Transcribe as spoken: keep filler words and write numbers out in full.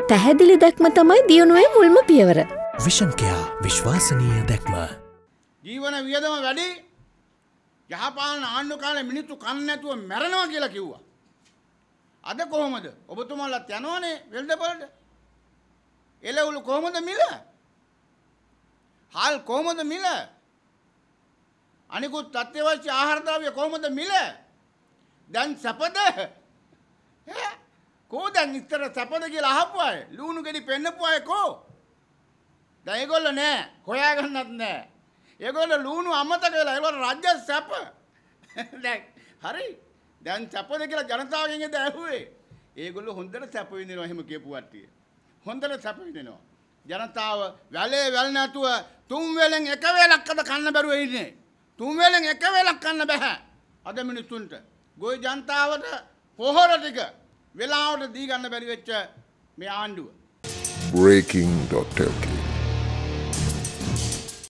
පැහැදිලි දැක්ම තමයි දියුණුවේ මුල්ම පියවර. විෂන් කෙයා විශ්වාසනීය දැක්ම. ජීවන වියදම වැඩි. යහපාලන ආණ්ඩු කාලේ මිනිත්තු කන්න නැතුව මැරෙනවා කියලා කිව්වා. අද කොහොමද? ඔබතුමාලත් යනවනේ වෙල්දපළට. එළවලු කොහොමද මිල? හාල් කොහොමද මිල? අනිකුත් අත්‍යවශ්‍ය ආහාර ද්‍රව්‍ය කොහොමද මිල? දැන් සැපද? කෝ දැන් ඉතර සැපද කියලා අහපු අය ලුණු ගෙඩි පෙන්නපු අය කෝ? දැන් ඒගොල්ලෝ නෑ හොයාගන්නත් නෑ. ඒගොල්ලෝ ලුණු අමතක වෙලා ඒගොල්ලෝ රාජ්‍ය සැප. දැන් හරි. දැන් සැපද කියලා ජනතාවගෙන් ඇහුවේ. ඒගොල්ලෝ හොඳට සැප විඳිනවා එහෙම කියපු කට්ටිය. හොඳට සැප විඳිනවා. ජනතාව වැලේ වැල් නැතුව තුන් වෙලෙන් එක වේලක් අද කන්න බැරුව ඉන්නේ. තුන් වෙලෙන් එක වේලක් කන්න බෑ. අද මිනිස්සුන්ට ගොවි ජනතාවට පොහොර ටික වෙලාවට දී ගන්න බැරි වෙච්ච මේ ආණ්ඩුව. breaking dot l k